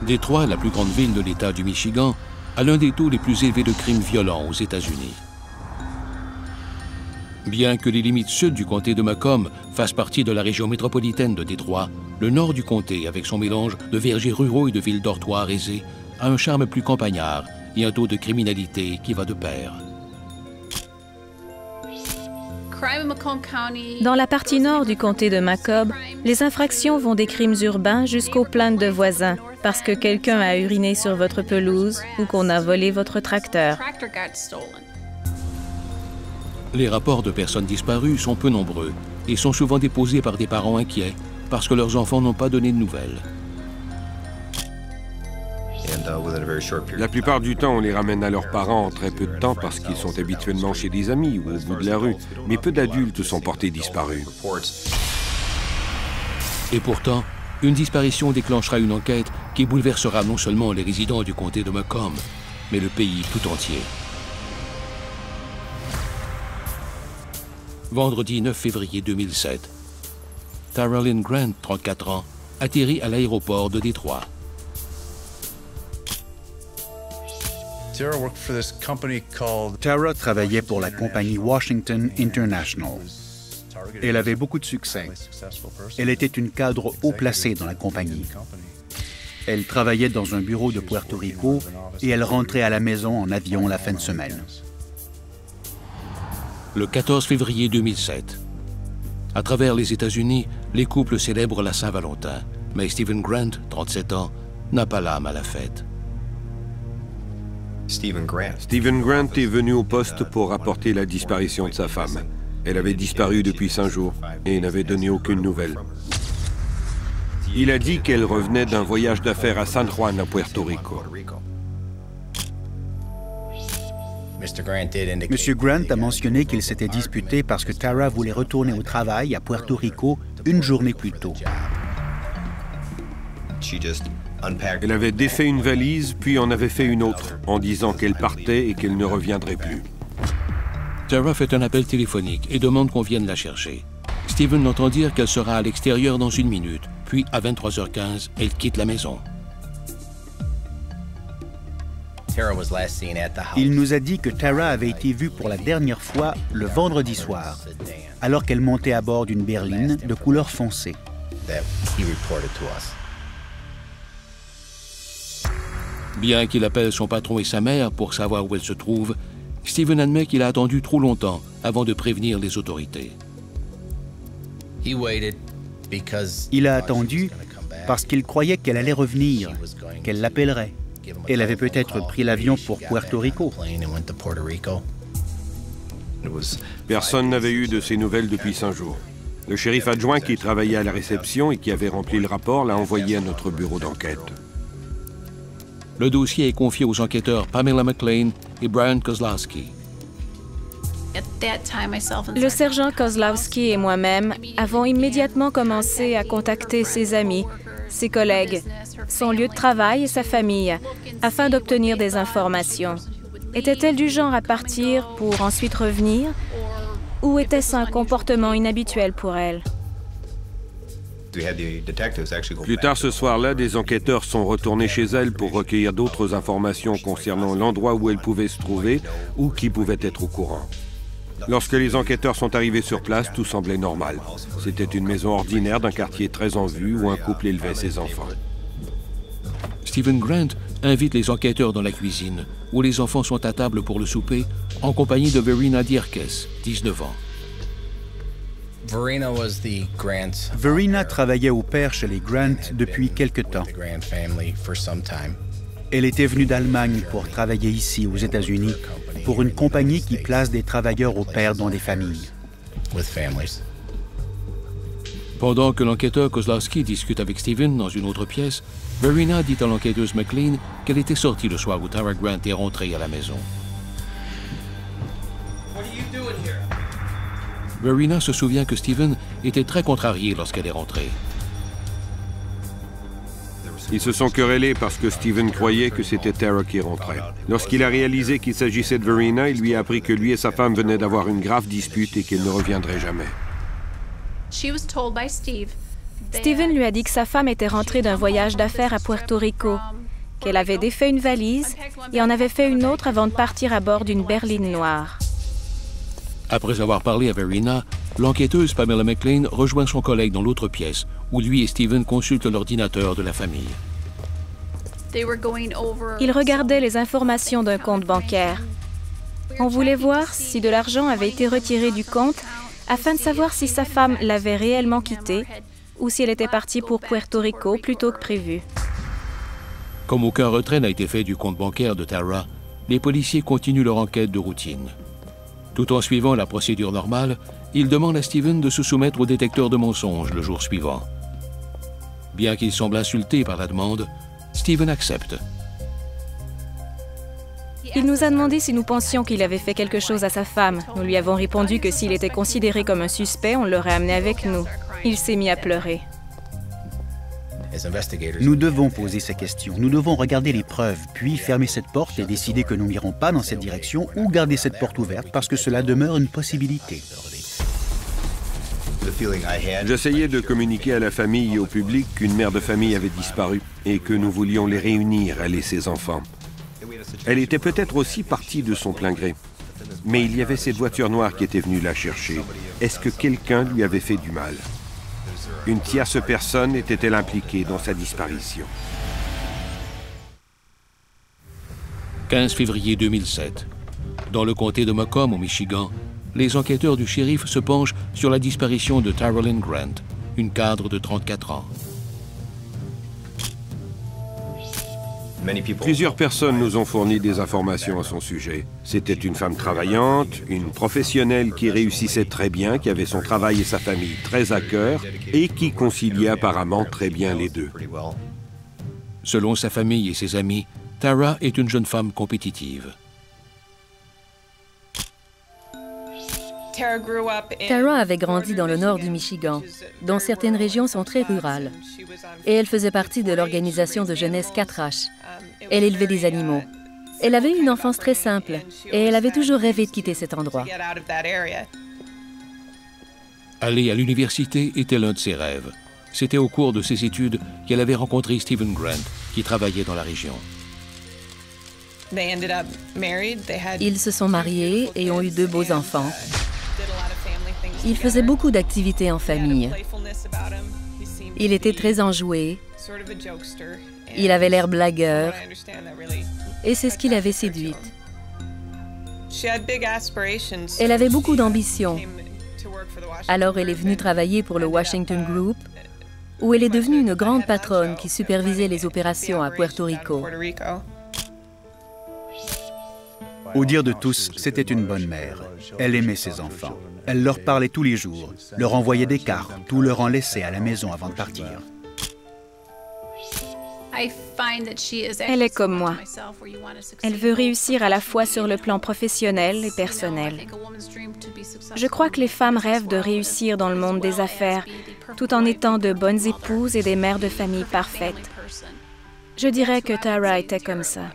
Détroit, la plus grande ville de l'État du Michigan, a l'un des taux les plus élevés de crimes violents aux États-Unis. Bien que les limites sud du comté de Macomb fassent partie de la région métropolitaine de Détroit, le nord du comté, avec son mélange de vergers ruraux et de villes dortoirs aisées, a un charme plus campagnard et un taux de criminalité qui va de pair. Dans la partie nord du comté de Macomb, les infractions vont des crimes urbains jusqu'aux plaintes de voisins parce que quelqu'un a uriné sur votre pelouse ou qu'on a volé votre tracteur. Les rapports de personnes disparues sont peu nombreux et sont souvent déposés par des parents inquiets parce que leurs enfants n'ont pas donné de nouvelles. La plupart du temps, on les ramène à leurs parents en très peu de temps parce qu'ils sont habituellement chez des amis ou au bout de la rue, mais peu d'adultes sont portés disparus. Et pourtant, une disparition déclenchera une enquête qui bouleversera non seulement les résidents du comté de Macomb, mais le pays tout entier. Vendredi 9 février 2007, Tara Lynn Grant, 34 ans, atterrit à l'aéroport de Détroit. Tara travaillait pour la compagnie Washington International. Elle avait beaucoup de succès. Elle était une cadre haut placée dans la compagnie. Elle travaillait dans un bureau de Puerto Rico et elle rentrait à la maison en avion la fin de semaine. Le 14 février 2007. À travers les États-Unis, les couples célèbrent la Saint-Valentin. Mais Stephen Grant, 37 ans, n'a pas l'âme à la fête. Stephen Grant est venu au poste pour rapporter la disparition de sa femme. Elle avait disparu depuis 5 jours et n'avait donné aucune nouvelle. Il a dit qu'elle revenait d'un voyage d'affaires à San Juan, à Puerto Rico. M. Grant a mentionné qu'il s'était disputé parce que Tara voulait retourner au travail à Puerto Rico une journée plus tôt. Elle avait défait une valise, puis en avait fait une autre, en disant qu'elle partait et qu'elle ne reviendrait plus. Tara fait un appel téléphonique et demande qu'on vienne la chercher. Stephen entend dire qu'elle sera à l'extérieur dans 1 minute, puis à 23h15, elle quitte la maison. Il nous a dit que Tara avait été vue pour la dernière fois le vendredi soir, alors qu'elle montait à bord d'une berline de couleur foncée. Bien qu'il appelle son patron et sa mère pour savoir où elle se trouve, Stephen admet qu'il a attendu trop longtemps avant de prévenir les autorités. Il a attendu parce qu'il croyait qu'elle allait revenir, qu'elle l'appellerait. Elle avait peut-être pris l'avion pour Puerto Rico. Personne n'avait eu de ses nouvelles depuis 5 jours. Le shérif adjoint qui travaillait à la réception et qui avait rempli le rapport l'a envoyé à notre bureau d'enquête. Le dossier est confié aux enquêteurs Pamela McLean et Brian Kozlowski. Le sergent Kozlowski et moi-même avons immédiatement commencé à contacter ses amis, ses collègues, son lieu de travail et sa famille, afin d'obtenir des informations. Était-elle du genre à partir pour ensuite revenir, ou était-ce un comportement inhabituel pour elle? Plus tard ce soir-là, des enquêteurs sont retournés chez elle pour recueillir d'autres informations concernant l'endroit où elle pouvait se trouver ou qui pouvait être au courant. Lorsque les enquêteurs sont arrivés sur place, tout semblait normal. C'était une maison ordinaire d'un quartier très en vue où un couple élevait ses enfants. Stephen Grant invite les enquêteurs dans la cuisine, où les enfants sont à table pour le souper, en compagnie de Verena Dierkes, 19 ans. Verena travaillait au père chez les Grant depuis quelque temps. Elle était venue d'Allemagne pour travailler ici, aux États-Unis, pour une compagnie qui place des travailleurs au pair dans des familles. Pendant que l'enquêteur Kozlowski discute avec Stephen dans une autre pièce, Verena dit à l'enquêteuse McLean qu'elle était sortie le soir où Tara Grant est rentrée à la maison. Verena se souvient que Stephen était très contrarié lorsqu'elle est rentrée. Ils se sont querellés parce que Stephen croyait que c'était Tara qui rentrait. Lorsqu'il a réalisé qu'il s'agissait de Verena, il lui a appris que lui et sa femme venaient d'avoir une grave dispute et qu'ils ne reviendraient jamais. Steven lui a dit que sa femme était rentrée d'un voyage d'affaires à Puerto Rico, qu'elle avait défait une valise et en avait fait une autre avant de partir à bord d'une berline noire. Après avoir parlé à Verena, l'enquêteuse Pamela McLean rejoint son collègue dans l'autre pièce, où lui et Steven consultent l'ordinateur de la famille. Ils regardaient les informations d'un compte bancaire. On voulait voir si de l'argent avait été retiré du compte afin de savoir si sa femme l'avait réellement quitté ou si elle était partie pour Puerto Rico plus tôt que prévu. Comme aucun retrait n'a été fait du compte bancaire de Tara, les policiers continuent leur enquête de routine. Tout en suivant la procédure normale, ils demandent à Steven de se soumettre au détecteur de mensonges le jour suivant. Bien qu'il semble insulté par la demande, Steven accepte. Il nous a demandé si nous pensions qu'il avait fait quelque chose à sa femme. Nous lui avons répondu que s'il était considéré comme un suspect, on l'aurait amené avec nous. Il s'est mis à pleurer. Nous devons poser ces questions. Nous devons regarder les preuves, puis fermer cette porte et décider que nous n'irons pas dans cette direction ou garder cette porte ouverte parce que cela demeure une possibilité. J'essayais de communiquer à la famille et au public qu'une mère de famille avait disparu et que nous voulions les réunir, elle et ses enfants. Elle était peut-être aussi partie de son plein gré. Mais il y avait cette voiture noire qui était venue la chercher. Est-ce que quelqu'un lui avait fait du mal? Une tierce personne était-elle impliquée dans sa disparition? 15 février 2007. Dans le comté de Macomb, au Michigan, les enquêteurs du shérif se penchent sur la disparition de Tara Lynn Grant, une cadre de 34 ans. Plusieurs personnes nous ont fourni des informations à son sujet. C'était une femme travaillante, une professionnelle qui réussissait très bien, qui avait son travail et sa famille très à cœur et qui conciliait apparemment très bien les deux. Selon sa famille et ses amis, Tara est une jeune femme compétitive. Tara avait grandi dans le nord du Michigan, dont certaines régions sont très rurales. Et elle faisait partie de l'organisation de jeunesse 4H. Elle élevait des animaux. Elle avait eu une enfance très simple et elle avait toujours rêvé de quitter cet endroit. Aller à l'université était l'un de ses rêves. C'était au cours de ses études qu'elle avait rencontré Steven Grant, qui travaillait dans la région. Ils se sont mariés et ont eu 2 beaux enfants. Il faisait beaucoup d'activités en famille. Il était très enjoué. Il avait l'air blagueur. Et c'est ce qui l'avait séduite. Elle avait beaucoup d'ambition. Alors elle est venue travailler pour le Washington Group, où elle est devenue une grande patronne qui supervisait les opérations à Puerto Rico. Au dire de tous, c'était une bonne mère. Elle aimait ses enfants. Elle leur parlait tous les jours, leur envoyait des cartes ou leur en laissait à la maison avant de partir. Elle est comme moi. Elle veut réussir à la fois sur le plan professionnel et personnel. Je crois que les femmes rêvent de réussir dans le monde des affaires, tout en étant de bonnes épouses et des mères de famille parfaites. Je dirais que Tara était comme ça.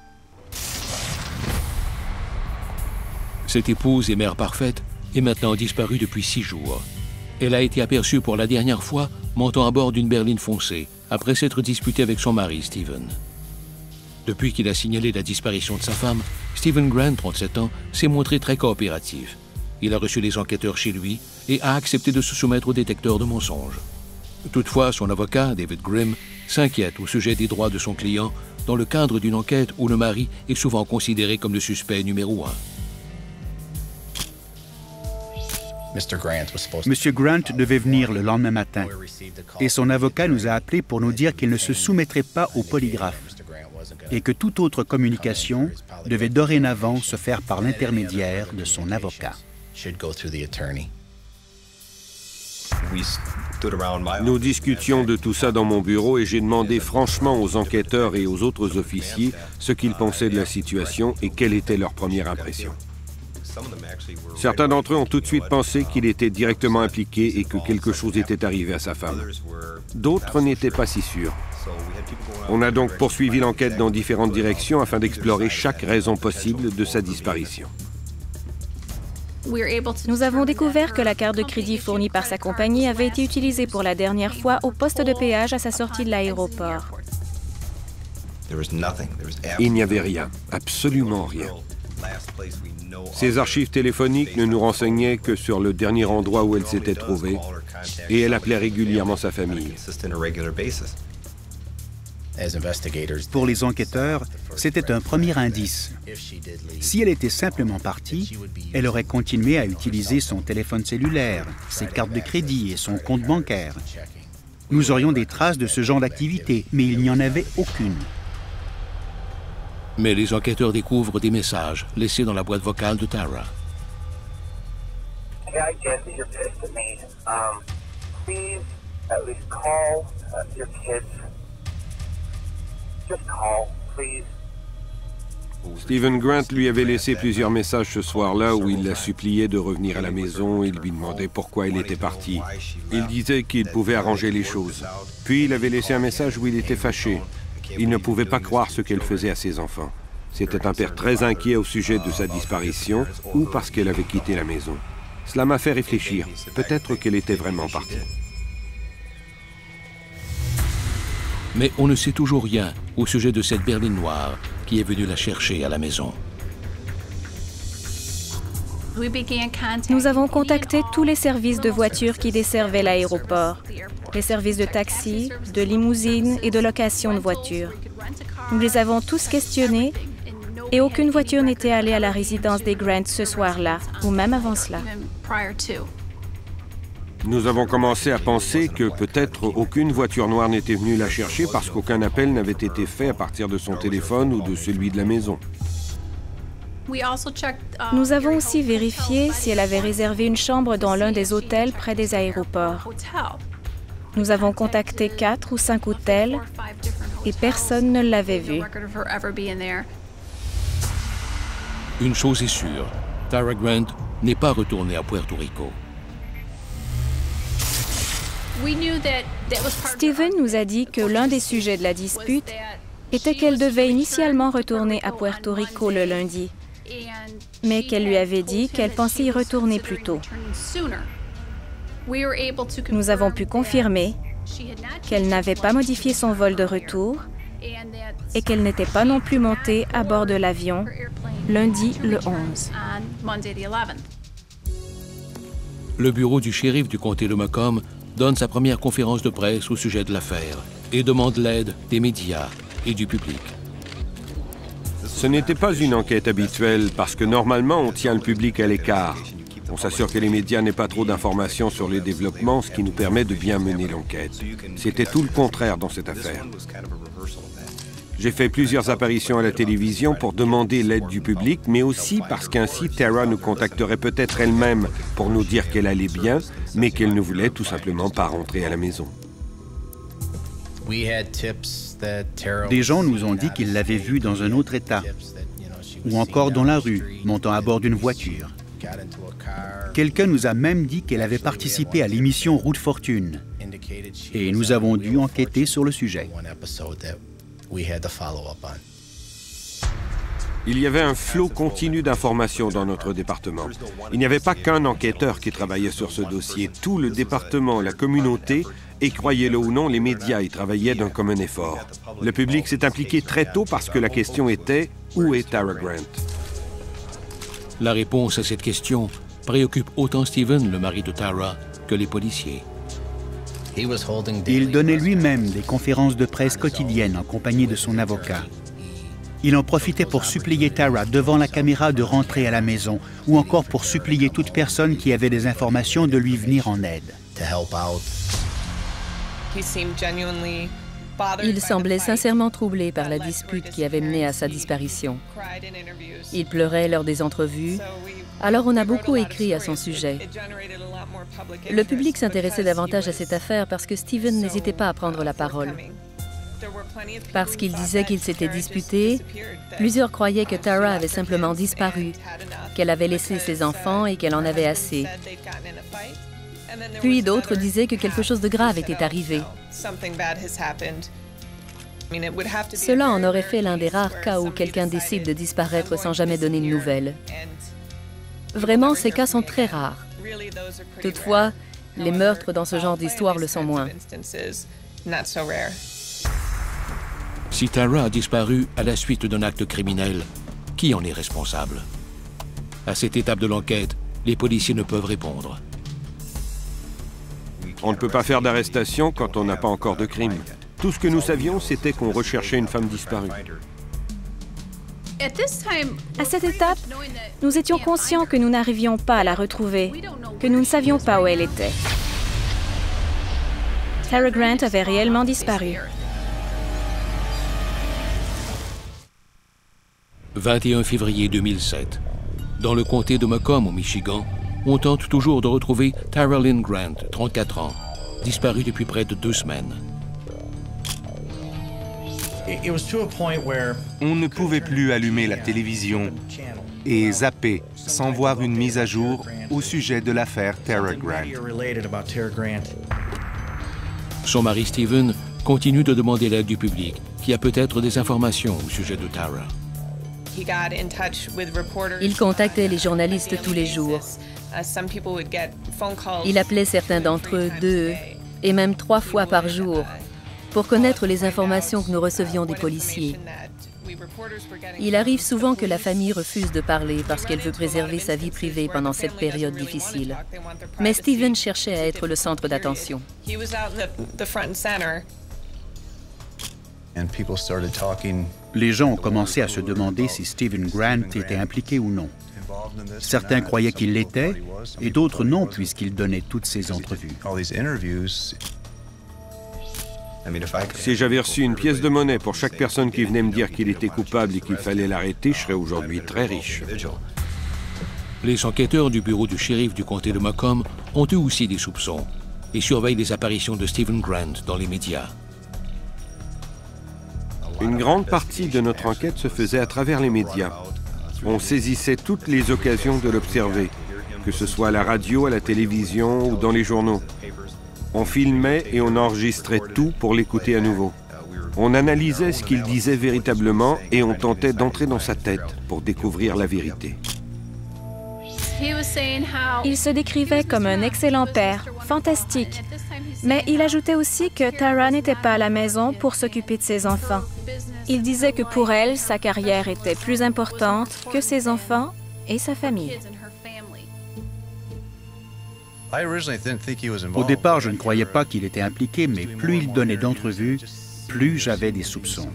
Cette épouse et mère parfaite est maintenant disparue depuis 6 jours. Elle a été aperçue pour la dernière fois montant à bord d'une berline foncée, après s'être disputée avec son mari, Steven. Depuis qu'il a signalé la disparition de sa femme, Steven Grant, 37 ans, s'est montré très coopératif. Il a reçu les enquêteurs chez lui et a accepté de se soumettre au détecteur de mensonges. Toutefois, son avocat, David Grimm, s'inquiète au sujet des droits de son client dans le cadre d'une enquête où le mari est souvent considéré comme le suspect numéro 1. M. Grant devait venir le lendemain matin et son avocat nous a appelés pour nous dire qu'il ne se soumettrait pas au polygraphe et que toute autre communication devait dorénavant se faire par l'intermédiaire de son avocat. Nous discutions de tout ça dans mon bureau et j'ai demandé franchement aux enquêteurs et aux autres officiers ce qu'ils pensaient de la situation et quelle était leur première impression. Certains d'entre eux ont tout de suite pensé qu'il était directement impliqué et que quelque chose était arrivé à sa femme. D'autres n'étaient pas si sûrs. On a donc poursuivi l'enquête dans différentes directions afin d'explorer chaque raison possible de sa disparition. Nous avons découvert que la carte de crédit fournie par sa compagnie avait été utilisée pour la dernière fois au poste de péage à sa sortie de l'aéroport. Il n'y avait rien, absolument rien. Ses archives téléphoniques ne nous renseignaient que sur le dernier endroit où elle s'était trouvée, et elle appelait régulièrement sa famille. Pour les enquêteurs, c'était un premier indice. Si elle était simplement partie, elle aurait continué à utiliser son téléphone cellulaire, ses cartes de crédit et son compte bancaire. Nous aurions des traces de ce genre d'activité, mais il n'y en avait aucune. Mais les enquêteurs découvrent des messages laissés dans la boîte vocale de Tara. Stephen Grant lui avait laissé plusieurs messages ce soir-là où il la suppliait de revenir à la maison et lui demandait pourquoi elle était partie. Il disait qu'il pouvait arranger les choses. Puis il avait laissé un message où il était fâché. Il ne pouvait pas croire ce qu'elle faisait à ses enfants. C'était un père très inquiet au sujet de sa disparition ou parce qu'elle avait quitté la maison. Cela m'a fait réfléchir. Peut-être qu'elle était vraiment partie. Mais on ne sait toujours rien au sujet de cette berline noire qui est venue la chercher à la maison. Nous avons contacté tous les services de voitures qui desservaient l'aéroport, les services de taxi, de limousine et de location de voitures. Nous les avons tous questionnés et aucune voiture n'était allée à la résidence des Grant ce soir-là, ou même avant cela. Nous avons commencé à penser que peut-être aucune voiture noire n'était venue la chercher parce qu'aucun appel n'avait été fait à partir de son téléphone ou de celui de la maison. Nous avons aussi vérifié si elle avait réservé une chambre dans l'un des hôtels près des aéroports. Nous avons contacté 4 ou 5 hôtels et personne ne l'avait vue. Une chose est sûre, Tara Grant n'est pas retournée à Puerto Rico. Stephen nous a dit que l'un des sujets de la dispute était qu'elle devait initialement retourner à Puerto Rico le lundi, mais qu'elle lui avait dit qu'elle pensait y retourner plus tôt. Nous avons pu confirmer qu'elle n'avait pas modifié son vol de retour et qu'elle n'était pas non plus montée à bord de l'avion lundi le 11. Le bureau du shérif du comté de Macomb donne sa première conférence de presse au sujet de l'affaire et demande l'aide des médias et du public. Ce n'était pas une enquête habituelle parce que normalement on tient le public à l'écart. On s'assure que les médias n'aient pas trop d'informations sur les développements, ce qui nous permet de bien mener l'enquête. C'était tout le contraire dans cette affaire. J'ai fait plusieurs apparitions à la télévision pour demander l'aide du public, mais aussi parce qu'ainsi Tara nous contacterait peut-être elle-même pour nous dire qu'elle allait bien, mais qu'elle ne voulait tout simplement pas rentrer à la maison. Des gens nous ont dit qu'ils l'avaient vue dans un autre état, ou encore dans la rue, montant à bord d'une voiture. Quelqu'un nous a même dit qu'elle avait participé à l'émission Route Fortune, et nous avons dû enquêter sur le sujet. Il y avait un flot continu d'informations dans notre département. Il n'y avait pas qu'un enquêteur qui travaillait sur ce dossier. Tout le département, la communauté et, croyez-le ou non, les médias y travaillaient d'un commun effort. Le public s'est impliqué très tôt parce que la question était « Où est Tara Grant ?» La réponse à cette question préoccupe autant Stephen, le mari de Tara, que les policiers. Il donnait lui-même des conférences de presse quotidiennes en compagnie de son avocat. Il en profitait pour supplier Tara devant la caméra de rentrer à la maison ou encore pour supplier toute personne qui avait des informations de lui venir en aide. Il semblait sincèrement troublé par la dispute qui avait mené à sa disparition. Il pleurait lors des entrevues, alors on a beaucoup écrit à son sujet. Le public s'intéressait davantage à cette affaire parce que Stephen n'hésitait pas à prendre la parole. Parce qu'il disait qu'il s'était disputé, plusieurs croyaient que Tara avait simplement disparu, qu'elle avait laissé ses enfants et qu'elle en avait assez. Puis d'autres disaient que quelque chose de grave était arrivé. Cela en aurait fait l'un des rares cas où quelqu'un décide de disparaître sans jamais donner de nouvelles. Vraiment, ces cas sont très rares. Toutefois, les meurtres dans ce genre d'histoire le sont moins. Si Tara a disparu à la suite d'un acte criminel, qui en est responsable? À cette étape de l'enquête, les policiers ne peuvent répondre. On ne peut pas faire d'arrestation quand on n'a pas encore de crime. Tout ce que nous savions, c'était qu'on recherchait une femme disparue. À cette étape, nous étions conscients que nous n'arrivions pas à la retrouver, que nous ne savions pas où elle était. Tara Grant avait réellement disparu. 21 février 2007. Dans le comté de Macomb, au Michigan, on tente toujours de retrouver Tara Lynn Grant, 34 ans, disparue depuis près de 2 semaines. On ne pouvait plus allumer la télévision et zapper sans voir une mise à jour au sujet de l'affaire Tara Grant. Son mari Stephen continue de demander l'aide du public, qui a peut-être des informations au sujet de Tara. Il contactait les journalistes tous les jours. Il appelait certains d'entre eux 2 et même 3 fois par jour pour connaître les informations que nous recevions des policiers. Il arrive souvent que la famille refuse de parler parce qu'elle veut préserver sa vie privée pendant cette période difficile. Mais Stephen cherchait à être le centre d'attention. Les gens ont commencé à se demander si Stephen Grant était impliqué ou non. Certains croyaient qu'il l'était et d'autres non, puisqu'il donnait toutes ces entrevues. Si j'avais reçu une pièce de monnaie pour chaque personne qui venait me dire qu'il était coupable et qu'il fallait l'arrêter, je serais aujourd'hui très riche. Les enquêteurs du bureau du shérif du comté de Macomb ont eux aussi des soupçons et surveillent les apparitions de Stephen Grant dans les médias. Une grande partie de notre enquête se faisait à travers les médias. On saisissait toutes les occasions de l'observer, que ce soit à la radio, à la télévision ou dans les journaux. On filmait et on enregistrait tout pour l'écouter à nouveau. On analysait ce qu'il disait véritablement et on tentait d'entrer dans sa tête pour découvrir la vérité. Il se décrivait comme un excellent père, fantastique. Mais il ajoutait aussi que Tara n'était pas à la maison pour s'occuper de ses enfants. Il disait que pour elle, sa carrière était plus importante que ses enfants et sa famille. Au départ, je ne croyais pas qu'il était impliqué, mais plus il donnait d'entrevues, plus j'avais des soupçons.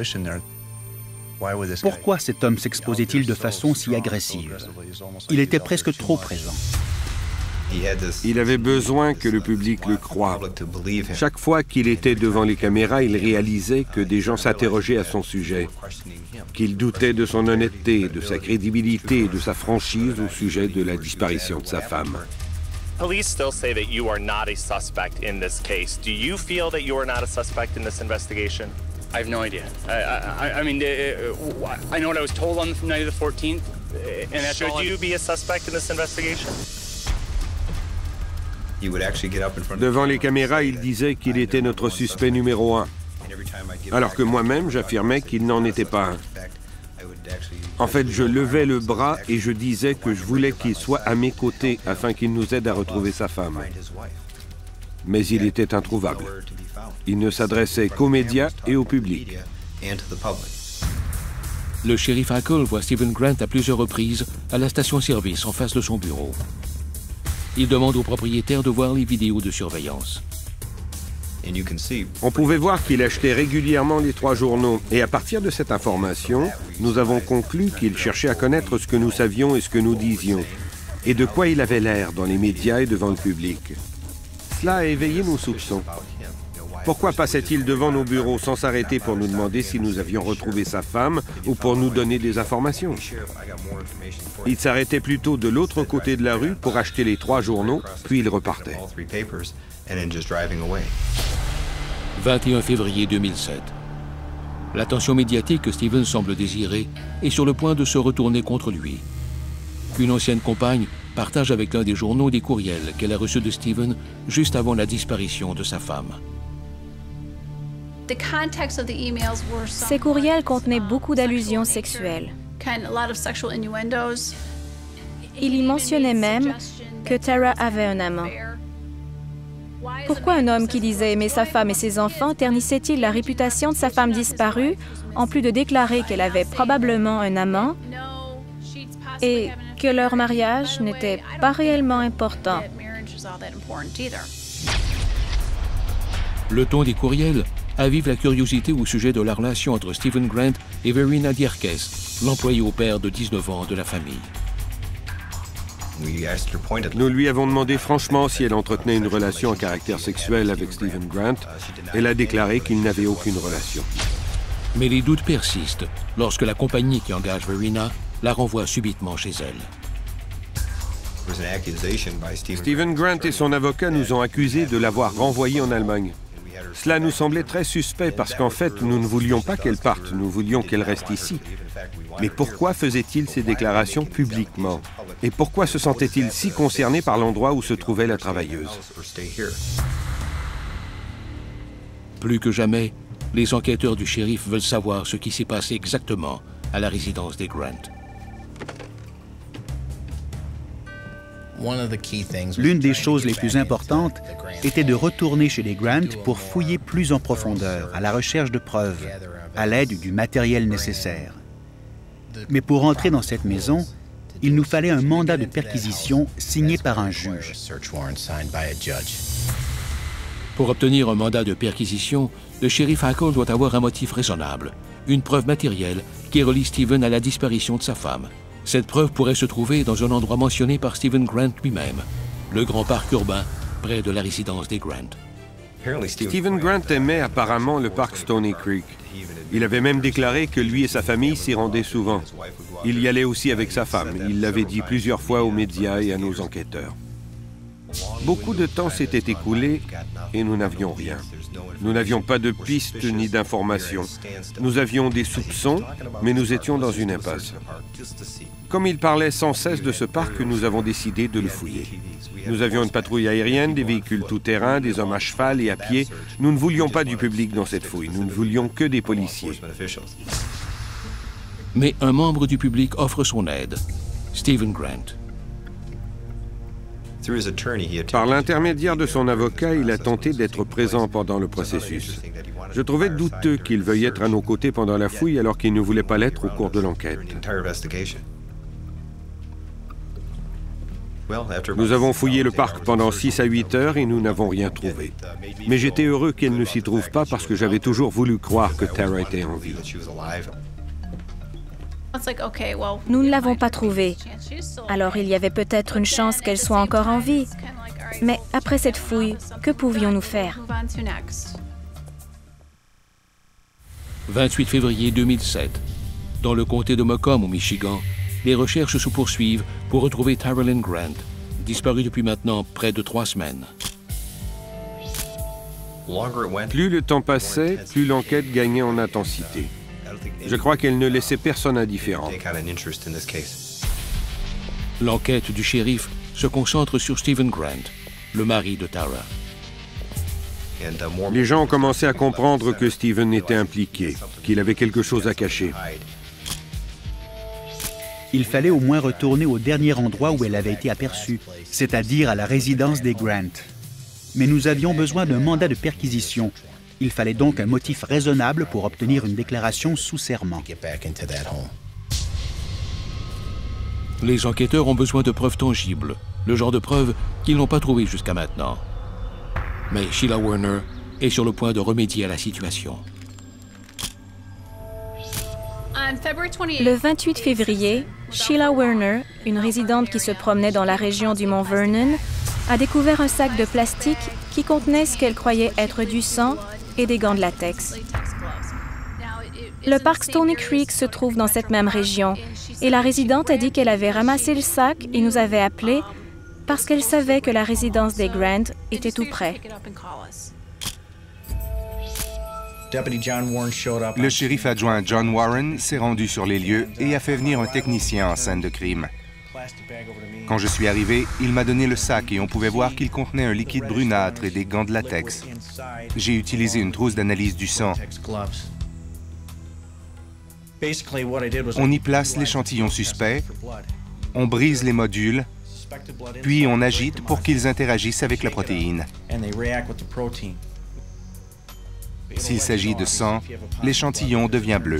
Pourquoi cet homme s'exposait-il de façon si agressive? Il était presque trop présent. Il avait besoin que le public le croie. Chaque fois qu'il était devant les caméras, il réalisait que des gens s'interrogeaient à son sujet, qu'ils doutaient de son honnêteté, de sa crédibilité et de sa franchise au sujet de la disparition de sa femme. Police still say that you are not a suspect in this case. Do you feel that you are not a suspect in this investigation? I have no idea. I mean, I know what I was told on the night of the 14th, and that's all. Should you be a suspect in this investigation? Devant les caméras, il disait qu'il était notre suspect numéro 1, alors que moi-même, j'affirmais qu'il n'en était pas un. En fait, je levais le bras et je disais que je voulais qu'il soit à mes côtés afin qu'il nous aide à retrouver sa femme. Mais il était introuvable. Il ne s'adressait qu'aux médias et au public. Le shérif Hackle voit Stephen Grant à plusieurs reprises à la station-service en face de son bureau. Il demande au propriétaire de voir les vidéos de surveillance. On pouvait voir qu'il achetait régulièrement les 3 journaux. Et à partir de cette information, nous avons conclu qu'il cherchait à connaître ce que nous savions et ce que nous disions, et de quoi il avait l'air dans les médias et devant le public. Cela a éveillé nos soupçons. Pourquoi passait-il devant nos bureaux sans s'arrêter pour nous demander si nous avions retrouvé sa femme ou pour nous donner des informations? Il s'arrêtait plutôt de l'autre côté de la rue pour acheter les 3 journaux, puis il repartait. 21 février 2007. L'attention médiatique que Stephen semble désirer est sur le point de se retourner contre lui. Une ancienne compagne partage avec l'un des journaux des courriels qu'elle a reçus de Stephen juste avant la disparition de sa femme. Ces courriels contenaient beaucoup d'allusions sexuelles. Il y mentionnait même que Tara avait un amant. Pourquoi un homme qui disait aimer sa femme et ses enfants ternissait-il la réputation de sa femme disparue, en plus de déclarer qu'elle avait probablement un amant et que leur mariage n'était pas réellement important? Le ton des courriels avive la curiosité au sujet de la relation entre Stephen Grant et Verena Dierkes, l'employé au père de 19 ans de la famille. Nous lui avons demandé franchement si elle entretenait une relation à caractère sexuel avec Stephen Grant. Elle a déclaré qu'il n'avait aucune relation. Mais les doutes persistent lorsque la compagnie qui engage Verena la renvoie subitement chez elle. Stephen Grant et son avocat nous ont accusés de l'avoir renvoyée en Allemagne. Cela nous semblait très suspect parce qu'en fait, nous ne voulions pas qu'elle parte, nous voulions qu'elle reste ici. Mais pourquoi faisait-il ces déclarations publiquement? Et pourquoi se sentait-il si concerné par l'endroit où se trouvait la travailleuse? Plus que jamais, les enquêteurs du shérif veulent savoir ce qui s'est passé exactement à la résidence des Grant. L'une des choses les plus importantes était de retourner chez les Grant pour fouiller plus en profondeur, à la recherche de preuves, à l'aide du matériel nécessaire. Mais pour entrer dans cette maison, il nous fallait un mandat de perquisition signé par un juge. Pour obtenir un mandat de perquisition, le shérif Hackle doit avoir un motif raisonnable, une preuve matérielle qui relie Stephen à la disparition de sa femme. Cette preuve pourrait se trouver dans un endroit mentionné par Stephen Grant lui-même, le grand parc urbain près de la résidence des Grant. Stephen Grant aimait apparemment le parc Stony Creek. Il avait même déclaré que lui et sa famille s'y rendaient souvent. Il y allait aussi avec sa femme. Il l'avait dit plusieurs fois aux médias et à nos enquêteurs. Beaucoup de temps s'était écoulé et nous n'avions rien. Nous n'avions pas de pistes ni d'informations. Nous avions des soupçons, mais nous étions dans une impasse. Comme il parlait sans cesse de ce parc, nous avons décidé de le fouiller. Nous avions une patrouille aérienne, des véhicules tout-terrain, des hommes à cheval et à pied. Nous ne voulions pas du public dans cette fouille. Nous ne voulions que des policiers. Mais un membre du public offre son aide, Stephen Grant. Par l'intermédiaire de son avocat, il a tenté d'être présent pendant le processus. Je trouvais douteux qu'il veuille être à nos côtés pendant la fouille alors qu'il ne voulait pas l'être au cours de l'enquête. Nous avons fouillé le parc pendant 6 à 8 heures et nous n'avons rien trouvé. Mais j'étais heureux qu'elle ne s'y trouve pas parce que j'avais toujours voulu croire que Tara était en vie. Nous ne l'avons pas trouvée. Alors il y avait peut-être une chance qu'elle soit encore en vie. Mais après cette fouille, que pouvions-nous faire? 28 février 2007. Dans le comté de Macomb, au Michigan, les recherches se poursuivent pour retrouver Tara Lynn Grant, disparue depuis maintenant près de 3 semaines. Plus le temps passait, plus l'enquête gagnait en intensité. Je crois qu'elle ne laissait personne indifférent. L'enquête du shérif se concentre sur Stephen Grant, le mari de Tara. Les gens ont commencé à comprendre que Stephen était impliqué, qu'il avait quelque chose à cacher. Il fallait au moins retourner au dernier endroit où elle avait été aperçue, c'est-à-dire à la résidence des Grant. Mais nous avions besoin d'un mandat de perquisition. Il fallait donc un motif raisonnable pour obtenir une déclaration sous serment. Les enquêteurs ont besoin de preuves tangibles, le genre de preuves qu'ils n'ont pas trouvées jusqu'à maintenant. Mais Sheila Werner est sur le point de remédier à la situation. Le 28 février, Sheila Werner, une résidente qui se promenait dans la région du Mont Vernon, a découvert un sac de plastique qui contenait ce qu'elle croyait être du sang et des gants de latex. Le parc Stony Creek se trouve dans cette même région et la résidente a dit qu'elle avait ramassé le sac et nous avait appelés parce qu'elle savait que la résidence des Grant était tout près. Le shérif adjoint John Warren s'est rendu sur les lieux et a fait venir un technicien en scène de crime. Quand je suis arrivé, il m'a donné le sac et on pouvait voir qu'il contenait un liquide brunâtre et des gants de latex. J'ai utilisé une trousse d'analyse du sang. On y place l'échantillon suspect On brise les modules, puis on agite pour qu'ils interagissent avec la protéine. S'il s'agit de sang, l'échantillon devient bleu.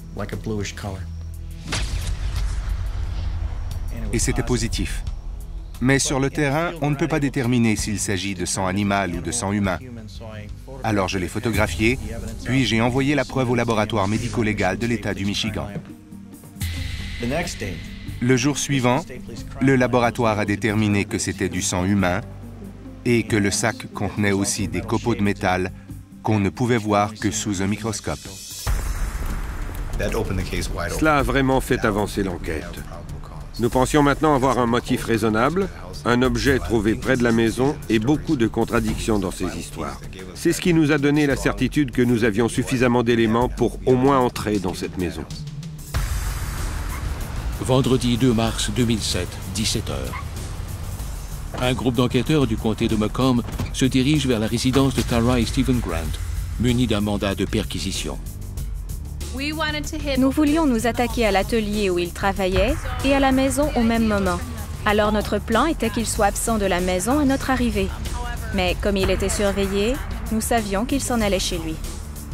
Et c'était positif. Mais sur le terrain, on ne peut pas déterminer s'il s'agit de sang animal ou de sang humain. Alors je l'ai photographié, puis j'ai envoyé la preuve au laboratoire médico-légal de l'État du Michigan. Le jour suivant, le laboratoire a déterminé que c'était du sang humain et que le sac contenait aussi des copeaux de métal qu'on ne pouvait voir que sous un microscope. Cela a vraiment fait avancer l'enquête. Nous pensions maintenant avoir un motif raisonnable, un objet trouvé près de la maison et beaucoup de contradictions dans ces histoires. C'est ce qui nous a donné la certitude que nous avions suffisamment d'éléments pour au moins entrer dans cette maison. Vendredi 2 mars 2007, 17h. Un groupe d'enquêteurs du comté de Macomb se dirige vers la résidence de Tara et Stephen Grant, munis d'un mandat de perquisition. Nous voulions nous attaquer à l'atelier où ils travaillaient et à la maison au même moment. Alors notre plan était qu'il soit absent de la maison à notre arrivée. Mais comme il était surveillé, nous savions qu'il s'en allait chez lui.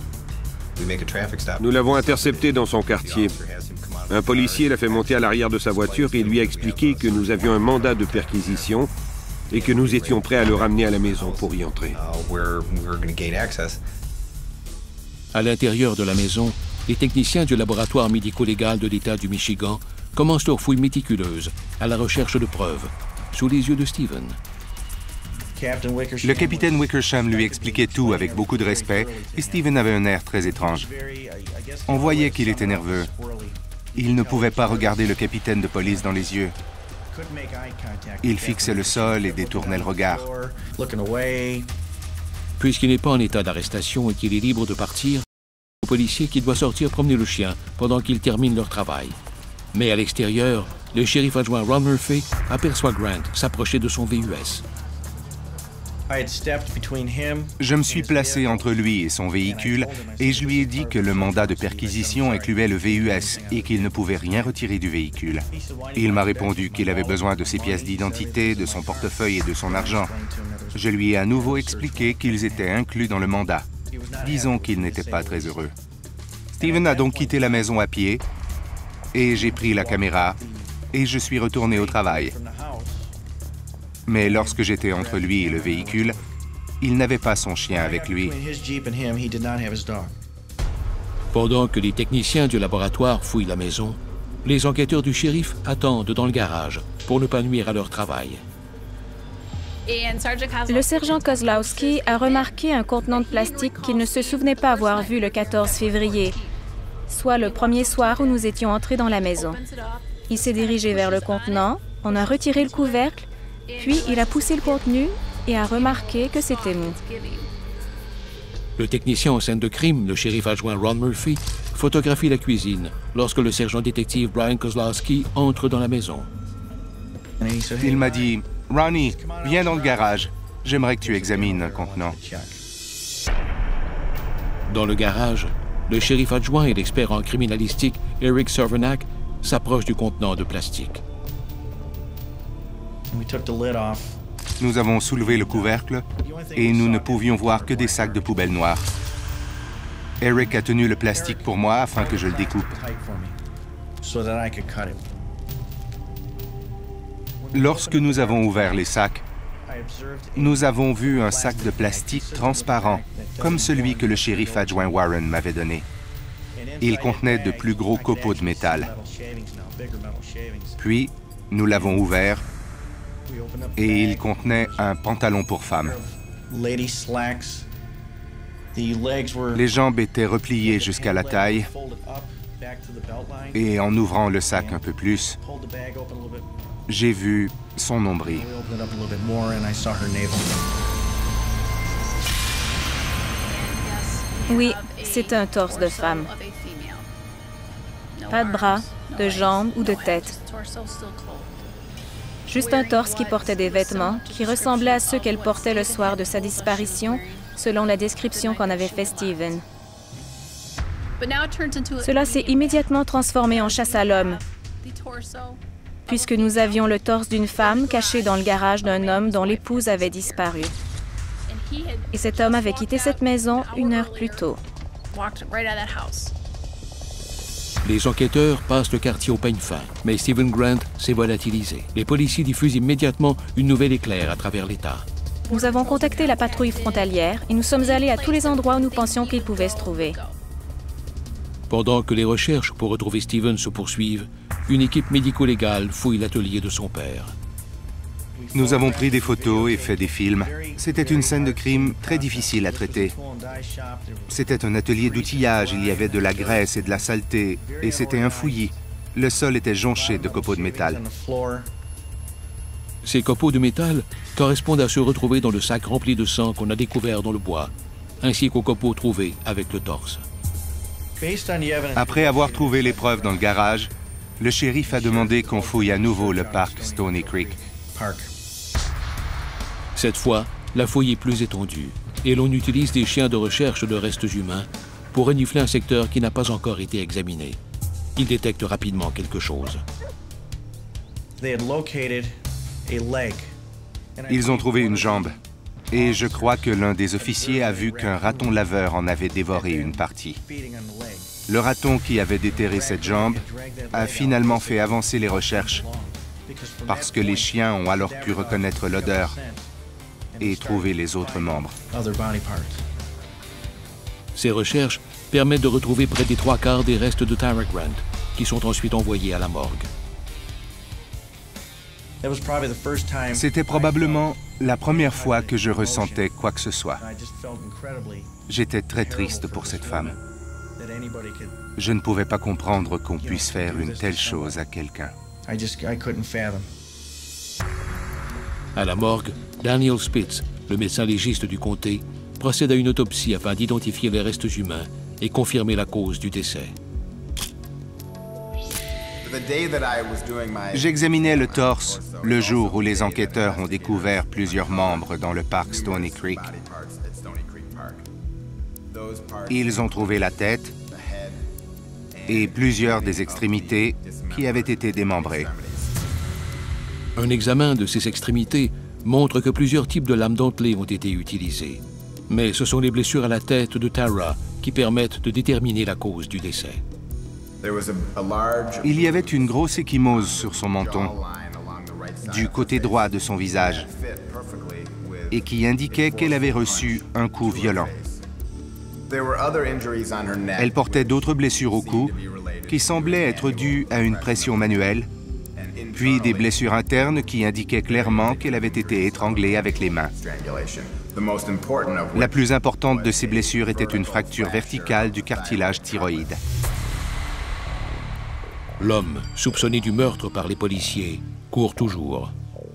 Nous l'avons intercepté dans son quartier. Un policier l'a fait monter à l'arrière de sa voiture et lui a expliqué que nous avions un mandat de perquisition et que nous étions prêts à le ramener à la maison pour y entrer. À l'intérieur de la maison, les techniciens du laboratoire médico-légal de l'État du Michigan commencent leur fouille méticuleuse à la recherche de preuves, sous les yeux de Stephen. Le capitaine Wickersham lui expliquait tout avec beaucoup de respect et Stephen avait un air très étrange. On voyait qu'il était nerveux. Il ne pouvait pas regarder le capitaine de police dans les yeux. Il fixait le sol et détournait le regard. Puisqu'il n'est pas en état d'arrestation et qu'il est libre de partir, le policier qui doit sortir promener le chien pendant qu'ils terminent leur travail. Mais à l'extérieur, le shérif adjoint Ron Murphy aperçoit Grant s'approcher de son VUS. Je me suis placé entre lui et son véhicule et je lui ai dit que le mandat de perquisition incluait le VUS et qu'il ne pouvait rien retirer du véhicule. Il m'a répondu qu'il avait besoin de ses pièces d'identité, de son portefeuille et de son argent. Je lui ai à nouveau expliqué qu'ils étaient inclus dans le mandat. Disons qu'il n'était pas très heureux. Stephen a donc quitté la maison à pied et j'ai pris la caméra et je suis retourné au travail. Mais lorsque j'étais entre lui et le véhicule, il n'avait pas son chien avec lui. Pendant que les techniciens du laboratoire fouillent la maison, les enquêteurs du shérif attendent dans le garage pour ne pas nuire à leur travail. Le sergent Kozlowski a remarqué un contenant de plastique qu'il ne se souvenait pas avoir vu le 14 février, soit le premier soir où nous étions entrés dans la maison. Il s'est dirigé vers le contenant, on a retiré le couvercle, puis il a poussé le contenu et a remarqué que c'était mou. Le technicien en scène de crime, le shérif adjoint Ron Murphy, photographie la cuisine lorsque le sergent détective Brian Kozlowski entre dans la maison. Il m'a dit « Ronnie, viens dans le garage. J'aimerais que tu examines un contenant. » Dans le garage, le shérif adjoint et l'expert en criminalistique Eric Cervenak s'approchent du contenant de plastique. Nous avons soulevé le couvercle et nous ne pouvions voir que des sacs de poubelle noirs. Eric a tenu le plastique pour moi afin que je le découpe. Lorsque nous avons ouvert les sacs, nous avons vu un sac de plastique transparent, comme celui que le shérif adjoint Warren m'avait donné. Il contenait de plus gros copeaux de métal. Puis, nous l'avons ouvert et il contenait un pantalon pour femme. Les jambes étaient repliées jusqu'à la taille et en ouvrant le sac un peu plus, j'ai vu son nombril. Oui, c'est un torse de femme. Pas de bras, de jambes ou de tête. Juste un torse qui portait des vêtements qui ressemblaient à ceux qu'elle portait le soir de sa disparition, selon la description qu'en avait fait Stephen. Cela s'est immédiatement transformé en chasse à l'homme. puisque nous avions le torse d'une femme cachée dans le garage d'un homme dont l'épouse avait disparu. Et cet homme avait quitté cette maison 1 heure plus tôt. Les enquêteurs passent le quartier au peigne fin, mais Stephen Grant s'est volatilisé. Les policiers diffusent immédiatement une nouvelle éclair à travers l'État. Nous avons contacté la patrouille frontalière et nous sommes allés à tous les endroits où nous pensions qu'il pouvait se trouver. Pendant que les recherches pour retrouver Stephen se poursuivent, une équipe médico-légale fouille l'atelier de son père. Nous avons pris des photos et fait des films. C'était une scène de crime très difficile à traiter. C'était un atelier d'outillage, il y avait de la graisse et de la saleté, et c'était un fouillis. Le sol était jonché de copeaux de métal. Ces copeaux de métal correspondent à ceux retrouvés dans le sac rempli de sang qu'on a découvert dans le bois, ainsi qu'aux copeaux trouvés avec le torse. Après avoir trouvé les preuves dans le garage, le shérif a demandé qu'on fouille à nouveau le parc Stony Creek. Cette fois, la fouille est plus étendue et l'on utilise des chiens de recherche de restes humains pour renifler un secteur qui n'a pas encore été examiné. Ils détectent rapidement quelque chose. Ils ont trouvé une jambe et je crois que l'un des officiers a vu qu'un raton laveur en avait dévoré une partie. Le raton qui avait déterré cette jambe a finalement fait avancer les recherches parce que les chiens ont alors pu reconnaître l'odeur et trouver les autres membres. Ces recherches permettent de retrouver près des 3/4 des restes de Tara Grant, qui sont ensuite envoyés à la morgue. C'était probablement la première fois que je ressentais quoi que ce soit. J'étais très triste pour cette femme. Je ne pouvais pas comprendre qu'on puisse faire une telle chose à quelqu'un. À la morgue, Daniel Spitz, le médecin légiste du comté, procède à une autopsie afin d'identifier les restes humains et confirmer la cause du décès. J'examinais le torse le jour où les enquêteurs ont découvert plusieurs membres dans le parc Stony Creek. Ils ont trouvé la tête et plusieurs des extrémités qui avaient été démembrées. Un examen de ces extrémités montre que plusieurs types de lames dentelées ont été utilisées. Mais ce sont les blessures à la tête de Tara qui permettent de déterminer la cause du décès. Il y avait une grosse ecchymose sur son menton, du côté droit de son visage, et qui indiquait qu'elle avait reçu un coup violent. Elle portait d'autres blessures au cou qui semblaient être dues à une pression manuelle, puis des blessures internes qui indiquaient clairement qu'elle avait été étranglée avec les mains. La plus importante de ces blessures était une fracture verticale du cartilage thyroïde. L'homme, soupçonné du meurtre par les policiers, court toujours.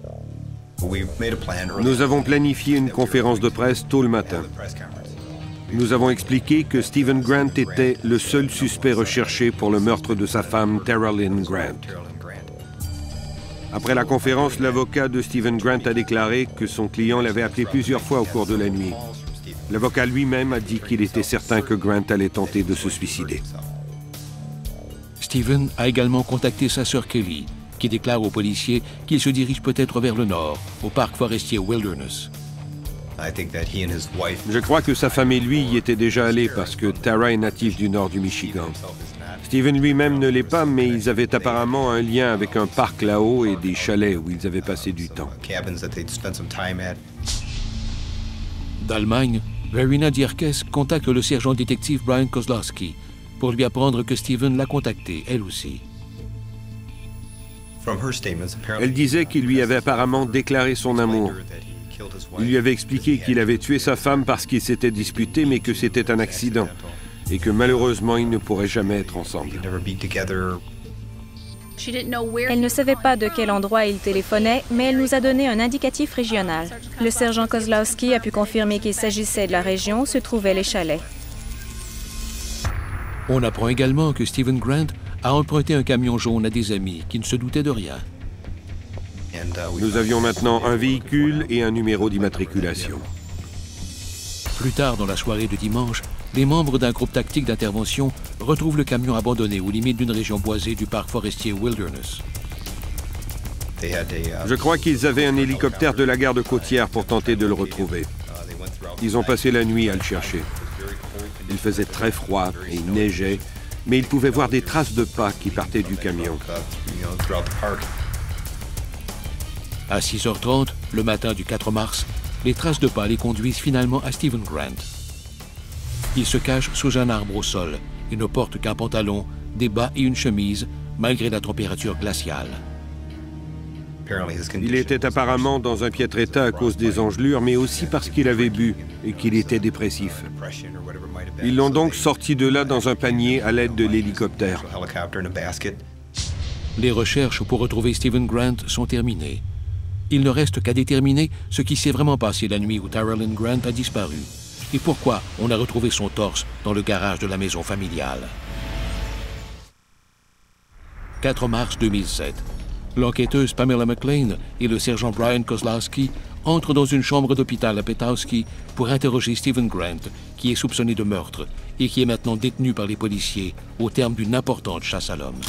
Nous avons planifié une conférence de presse tôt le matin. Nous avons expliqué que Stephen Grant était le seul suspect recherché pour le meurtre de sa femme, Tara Lynn Grant. Après la conférence, l'avocat de Stephen Grant a déclaré que son client l'avait appelé plusieurs fois au cours de la nuit. L'avocat lui-même a dit qu'il était certain que Grant allait tenter de se suicider. Stephen a également contacté sa sœur Kelly, qui déclare aux policiers qu'il se dirige peut-être vers le nord, au parc forestier Wilderness. Je crois que sa femme et lui y étaient déjà allés parce que Tara est native du nord du Michigan. Stephen lui-même ne l'est pas, mais ils avaient apparemment un lien avec un parc là-haut et des chalets où ils avaient passé du temps. D'Allemagne, Verena Dierkes contacte le sergent détective Brian Kozlowski pour lui apprendre que Stephen l'a contacté, elle aussi. Elle disait qu'il lui avait apparemment déclaré son amour. Il lui avait expliqué qu'il avait tué sa femme parce qu'ils s'étaient disputés, mais que c'était un accident et que malheureusement, ils ne pourraient jamais être ensemble. Elle ne savait pas de quel endroit il téléphonait, mais elle nous a donné un indicatif régional. Le sergent Kozlowski a pu confirmer qu'il s'agissait de la région où se trouvaient les chalets. On apprend également que Stephen Grant a emprunté un camion jaune à des amis qui ne se doutaient de rien. Nous avions maintenant un véhicule et un numéro d'immatriculation. Plus tard dans la soirée de dimanche, les membres d'un groupe tactique d'intervention retrouvent le camion abandonné aux limites d'une région boisée du parc forestier Wilderness. Je crois qu'ils avaient un hélicoptère de la garde côtière pour tenter de le retrouver. Ils ont passé la nuit à le chercher. Il faisait très froid et il neigeait, mais ils pouvaient voir des traces de pas qui partaient du camion. À 6h30, le matin du 4 mars, les traces de pas les conduisent finalement à Stephen Grant. Il se cache sous un arbre au sol et ne porte qu'un pantalon, des bas et une chemise, malgré la température glaciale. Il était apparemment dans un piètre état à cause des engelures, mais aussi parce qu'il avait bu et qu'il était dépressif. Ils l'ont donc sorti de là dans un panier à l'aide de l'hélicoptère. Les recherches pour retrouver Stephen Grant sont terminées. Il ne reste qu'à déterminer ce qui s'est vraiment passé la nuit où Tara Lynn Grant a disparu et pourquoi on a retrouvé son torse dans le garage de la maison familiale. 4 mars 2007. L'enquêteuse Pamela McLean et le sergent Brian Kozlowski entrent dans une chambre d'hôpital à Petoskey pour interroger Stephen Grant, qui est soupçonné de meurtre et qui est maintenant détenu par les policiers au terme d'une importante chasse à l'homme.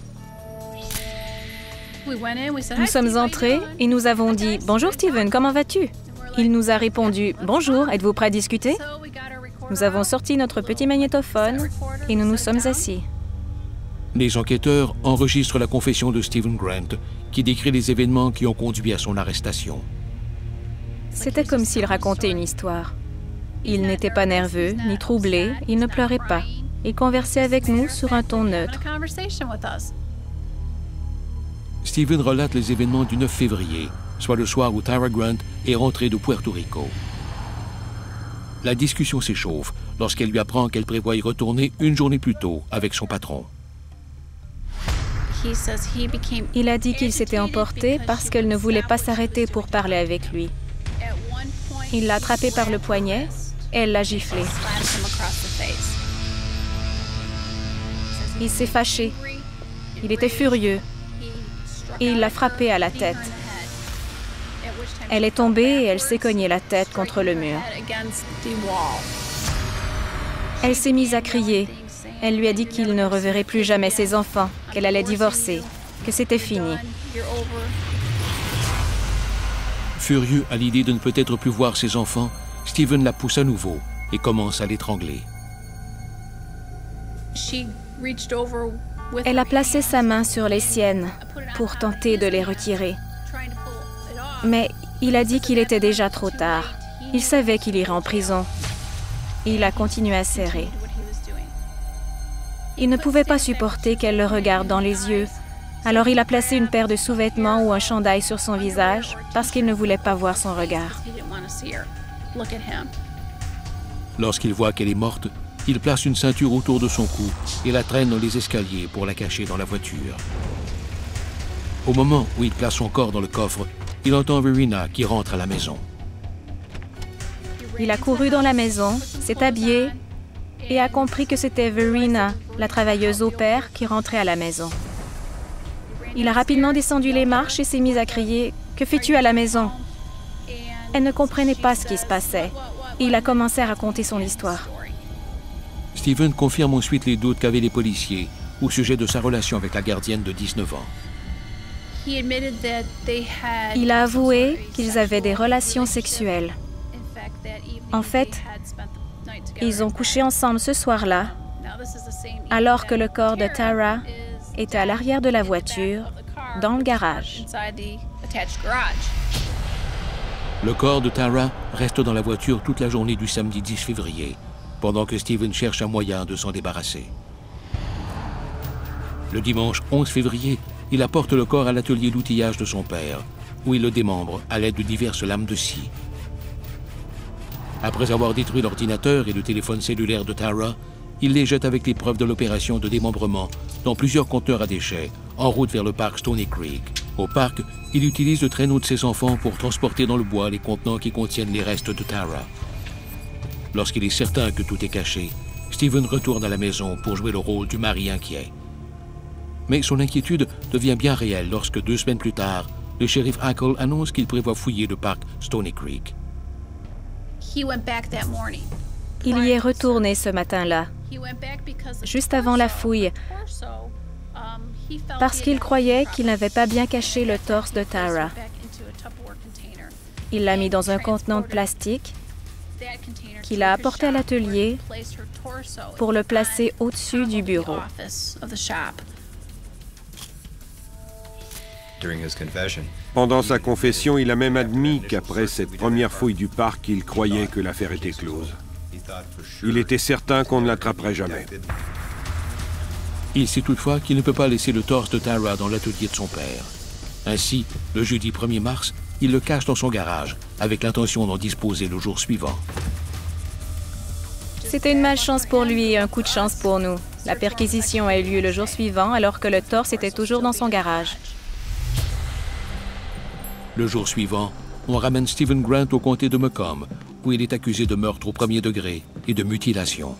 Nous sommes entrés et nous avons dit « Bonjour Stephen, comment vas-tu » Il nous a répondu « Bonjour, êtes-vous prêt à discuter » Nous avons sorti notre petit magnétophone et nous nous sommes assis. Les enquêteurs enregistrent la confession de Stephen Grant, qui décrit les événements qui ont conduit à son arrestation. C'était comme s'il racontait une histoire. Il n'était pas nerveux, ni troublé, il ne pleurait pas. Il conversait avec nous sur un ton neutre. Stephen relate les événements du 9 février, soit le soir où Tara Grant est rentrée de Puerto Rico. La discussion s'échauffe lorsqu'elle lui apprend qu'elle prévoit y retourner une journée plus tôt avec son patron. Il a dit qu'il s'était emporté parce qu'elle ne voulait pas s'arrêter pour parler avec lui. Il l'a attrapé par le poignet et elle l'a giflé. Il s'est fâché. Il était furieux. Et il l'a frappée à la tête. Elle est tombée et elle s'est cognée la tête contre le mur. Elle s'est mise à crier. Elle lui a dit qu'il ne reverrait plus jamais ses enfants, qu'elle allait divorcer, que c'était fini. Furieux à l'idée de ne peut-être plus voir ses enfants, Stephen la pousse à nouveau et commence à l'étrangler. Elle a placé sa main sur les siennes pour tenter de les retirer. Mais il a dit qu'il était déjà trop tard. Il savait qu'il irait en prison. Il a continué à serrer. Il ne pouvait pas supporter qu'elle le regarde dans les yeux. Alors il a placé une paire de sous-vêtements ou un chandail sur son visage parce qu'il ne voulait pas voir son regard. Lorsqu'il voit qu'elle est morte, il place une ceinture autour de son cou et la traîne dans les escaliers pour la cacher dans la voiture. Au moment où il place son corps dans le coffre, il entend Verena qui rentre à la maison. Il a couru dans la maison, s'est habillé et a compris que c'était Verena, la travailleuse au pair, qui rentrait à la maison. Il a rapidement descendu les marches et s'est mis à crier « Que fais-tu à la maison ?» Elle ne comprenait pas ce qui se passait. Il a commencé à raconter son histoire. Stephen confirme ensuite les doutes qu'avaient les policiers au sujet de sa relation avec la gardienne de 19 ans. Il a avoué qu'ils avaient des relations sexuelles. En fait, ils ont couché ensemble ce soir-là, alors que le corps de Tara était à l'arrière de la voiture, dans le garage. Le corps de Tara reste dans la voiture toute la journée du samedi 10 février, pendant que Stephen cherche un moyen de s'en débarrasser. Le dimanche 11 février, il apporte le corps à l'atelier d'outillage de son père, où il le démembre à l'aide de diverses lames de scie. Après avoir détruit l'ordinateur et le téléphone cellulaire de Tara, il les jette avec les preuves de l'opération de démembrement dans plusieurs conteneurs à déchets, en route vers le parc Stony Creek. Au parc, il utilise le traîneau de ses enfants pour transporter dans le bois les contenants qui contiennent les restes de Tara. Lorsqu'il est certain que tout est caché, Stephen retourne à la maison pour jouer le rôle du mari inquiet. Mais son inquiétude devient bien réelle lorsque 2 semaines plus tard, le shérif Hackle annonce qu'il prévoit fouiller le parc Stony Creek. Il y est retourné ce matin-là, juste avant la fouille, parce qu'il croyait qu'il n'avait pas bien caché le torse de Tara. Il l'a mis dans un contenant de plastique qu'il a apporté à l'atelier pour le placer au-dessus du bureau. Pendant sa confession, il a même admis qu'après cette première fouille du parc, il croyait que l'affaire était close. Il était certain qu'on ne l'attraperait jamais. Il sait toutefois qu'il ne peut pas laisser le torse de Tara dans l'atelier de son père. Ainsi, le jeudi 1er mars, il le cache dans son garage, avec l'intention d'en disposer le jour suivant. C'était une malchance pour lui et un coup de chance pour nous. La perquisition a eu lieu le jour suivant, alors que le torse était toujours dans son garage. Le jour suivant, on ramène Stephen Grant au comté de Macomb, où il est accusé de meurtre au 1er degré et de mutilation.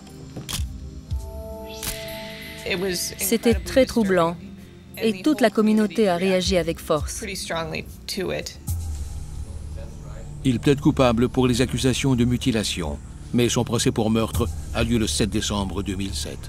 C'était très troublant et toute la communauté a réagi avec force. Il plaide coupable pour les accusations de mutilation, mais son procès pour meurtre a lieu le 7 décembre 2007.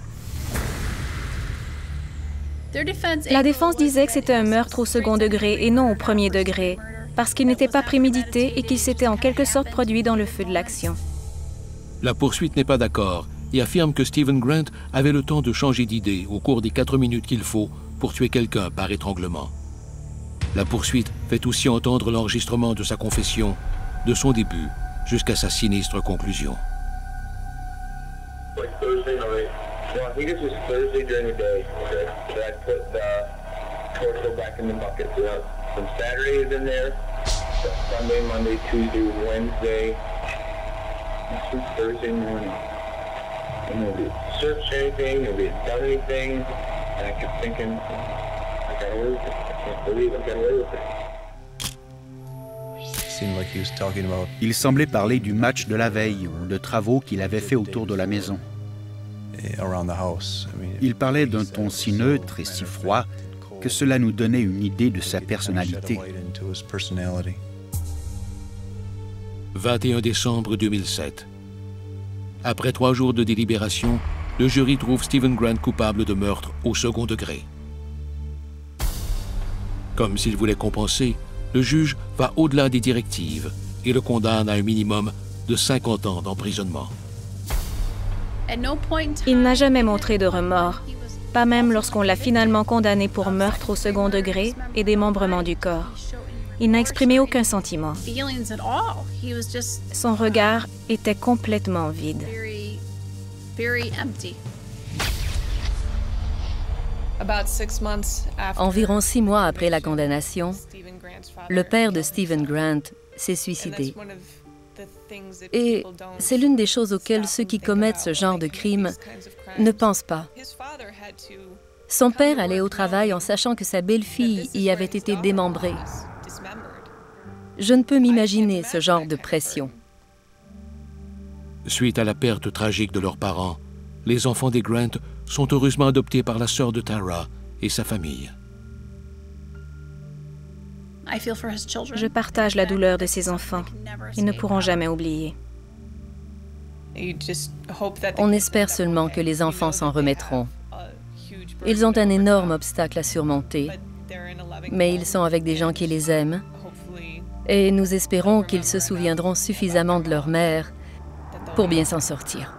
La défense disait que c'était un meurtre au 2e degré et non au 1er degré, parce qu'il n'était pas prémédité et qu'il s'était en quelque sorte produit dans le feu de l'action. La poursuite n'est pas d'accord et affirme que Stephen Grant avait le temps de changer d'idée au cours des 4 minutes qu'il faut pour tuer quelqu'un par étranglement. La poursuite fait aussi entendre l'enregistrement de sa confession, de son début jusqu'à sa sinistre conclusion. Il semblait parler du match de la veille ou de travaux qu'il avait fait autour de la maison. Il parlait d'un ton si neutre et si froid que cela nous donnait une idée de sa personnalité. 21 décembre 2007. Après 3 jours de délibération, le jury trouve Stephen Grant coupable de meurtre au 2e degré. Comme s'il voulait compenser, le juge va au-delà des directives et le condamne à un minimum de 50 ans d'emprisonnement. Il n'a jamais montré de remords, pas même lorsqu'on l'a finalement condamné pour meurtre au 2e degré et démembrement du corps. Il n'a exprimé aucun sentiment. Son regard était complètement vide. Environ 6 mois après la condamnation, le père de Stephen Grant s'est suicidé. Et c'est l'une des choses auxquelles ceux qui commettent ce genre de crime ne pensent pas. Son père allait au travail en sachant que sa belle-fille y avait été démembrée. Je ne peux m'imaginer ce genre de pression. Suite à la perte tragique de leurs parents, les enfants des Grant sont heureusement adoptés par la sœur de Tara et sa famille. Je partage la douleur de ses enfants. Ils ne pourront jamais oublier. On espère seulement que les enfants s'en remettront. Ils ont un énorme obstacle à surmonter, mais ils sont avec des gens qui les aiment et nous espérons qu'ils se souviendront suffisamment de leur mère pour bien s'en sortir.